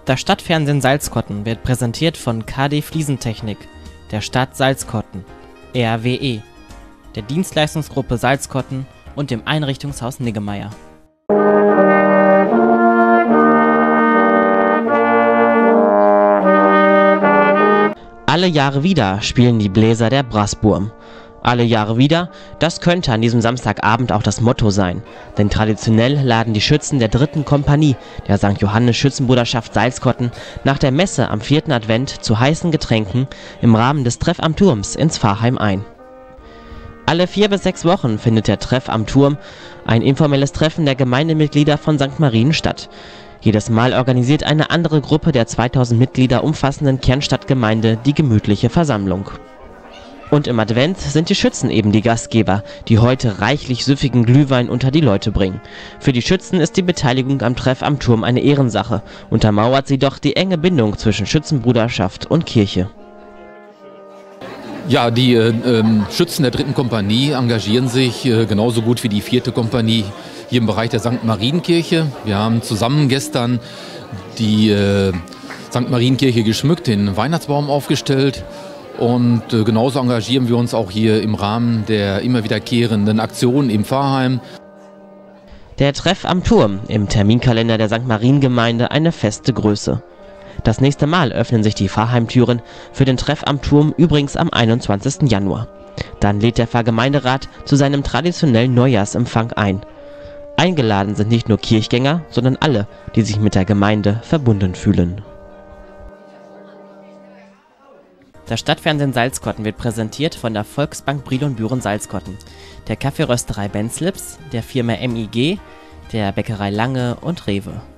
Das Stadtfernsehen Salzkotten wird präsentiert von KD Fliesentechnik, der Stadt Salzkotten, RWE, der Dienstleistungsgruppe Salzkotten und dem Einrichtungshaus Niggemeier. Alle Jahre wieder spielen die Bläser der Brassburm. Alle Jahre wieder, das könnte an diesem Samstagabend auch das Motto sein. Denn traditionell laden die Schützen der 3. Kompanie der St. Johannes Schützenbruderschaft Salzkotten nach der Messe am 4. Advent zu heißen Getränken im Rahmen des Treff am Turms ins Pfarrheim ein. Alle 4 bis 6 Wochen findet der Treff am Turm, ein informelles Treffen der Gemeindemitglieder von St. Marien, statt. Jedes Mal organisiert eine andere Gruppe der 2000 Mitglieder umfassenden Kernstadtgemeinde die gemütliche Versammlung. Und im Advent sind die Schützen eben die Gastgeber, die heute reichlich süffigen Glühwein unter die Leute bringen. Für die Schützen ist die Beteiligung am Treff am Turm eine Ehrensache, untermauert sie doch die enge Bindung zwischen Schützenbruderschaft und Kirche. Ja, die Schützen der 3. Kompanie engagieren sich genauso gut wie die 4. Kompanie hier im Bereich der St. Marienkirche. Wir haben zusammen gestern die St. Marienkirche geschmückt, den Weihnachtsbaum aufgestellt. Und genauso engagieren wir uns auch hier im Rahmen der immer wiederkehrenden Aktionen im Pfarrheim. Der Treff am Turm, im Terminkalender der St. Mariengemeinde eine feste Größe. Das nächste Mal öffnen sich die Pfarrheimtüren für den Treff am Turm übrigens am 21. Januar. Dann lädt der Pfarrgemeinderat zu seinem traditionellen Neujahrsempfang ein. Eingeladen sind nicht nur Kirchgänger, sondern alle, die sich mit der Gemeinde verbunden fühlen. Das Stadtfernsehen Salzkotten wird präsentiert von der Volksbank Briel und Büren Salzkotten, der Kaffeerösterei Benzlips, der Firma MIG, der Bäckerei Lange und Rewe.